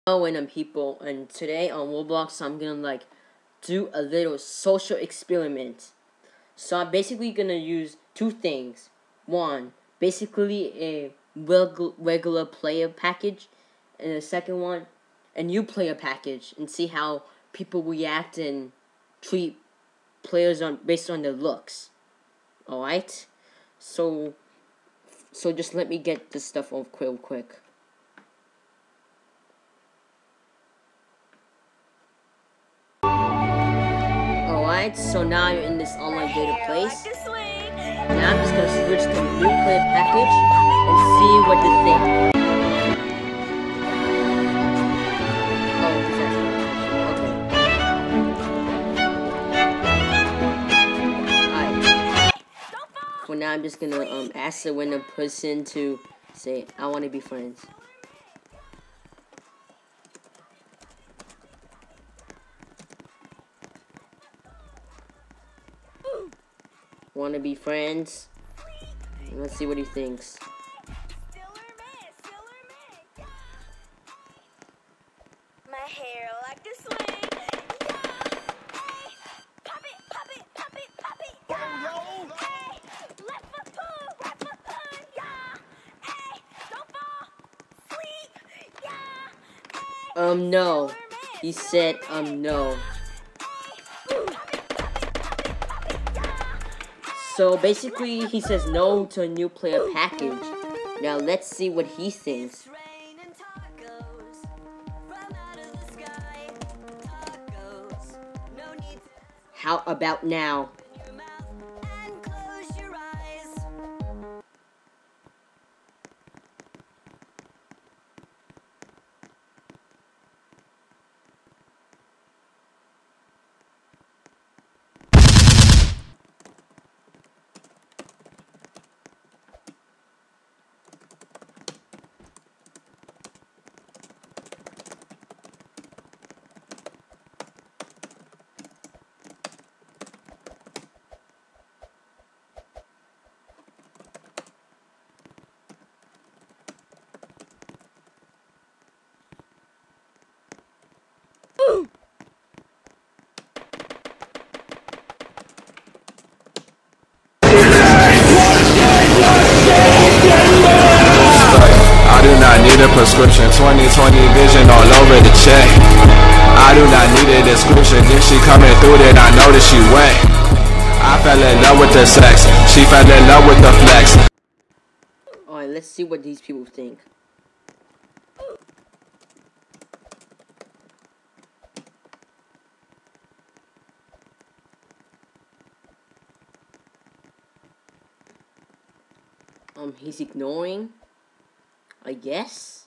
And people, and today on Roblox I'm gonna like do a little social experiment. So I'm basically gonna use two things. One, basically a regular player package, and the second one, a new player package, and see how people react and treat players on based on their looks. All right, so just let me get this stuff off real quick. Alright, so now you're in this online data place. Now I'm just gonna switch to new player package and see what you think. Oh, this actually okay. Alright. For now I'm just gonna ask the random person to say I wanna be friends. Want to be friends? Let's see what he thinks. My hair like a swing. Hey, pop it, pop it, pop it, pop it. Hey, left foot pull, right foot pull. Yeah. Hey, don't fall. Sleep. Yeah. No. He said, no. So basically, he says no to a new player package. Now let's see what he thinks. How about now? I do not need a prescription, 20/20 vision all over the check. I do not need a description, if she coming through then I know that she wet. I fell in love with the sex, she fell in love with the flex. Alright, let's see what these people think. He's ignoring, I guess.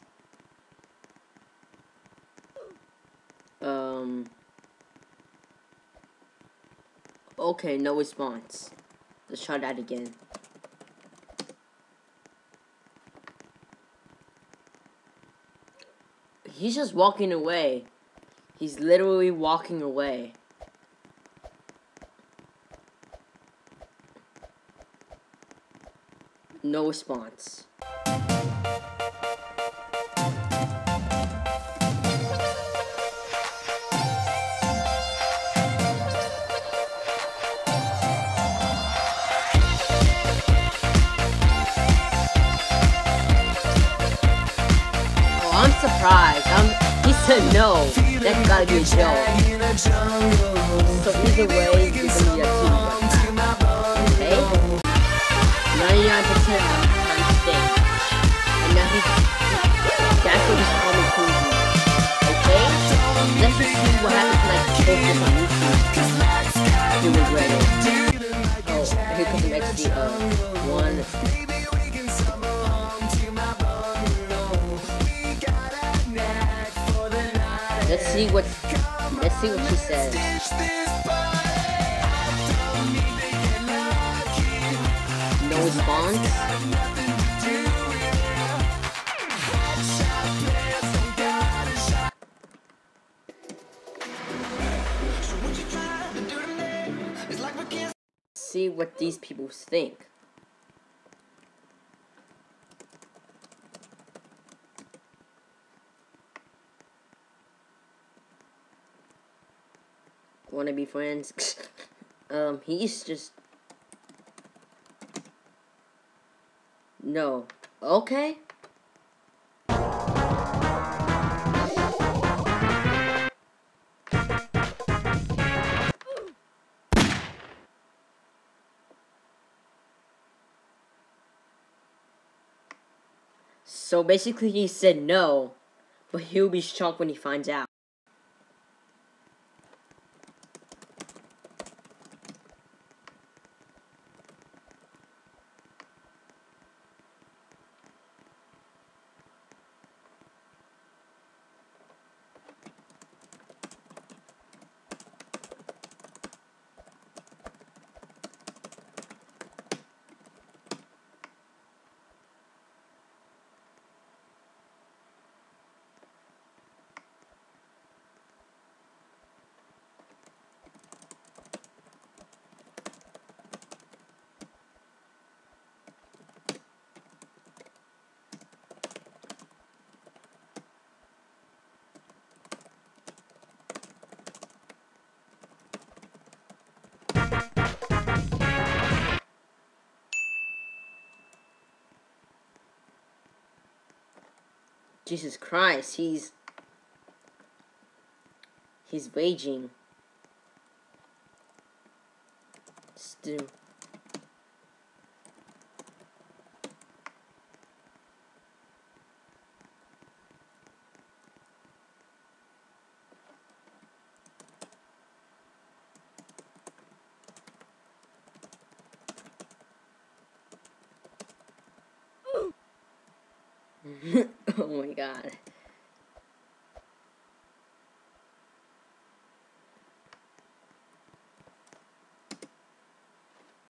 Okay, no response. Let's try that again. He's just walking away. He's literally walking away. No response. I'm surprised. He said no. That's gotta be a joke. So either way, it's gonna be a team. Okay? 99% I'm staying. And now that's what he's calling crazy. Okay? Let's just see what happens when I post this on YouTube. You regret it. Oh, here comes the next one. Let's see what she says. No response. See what these people think. wanna be friends. He's just no. Okay. So basically he said no, but he'll be shocked when he finds out. Jesus Christ, he's raging. Still. Oh my god.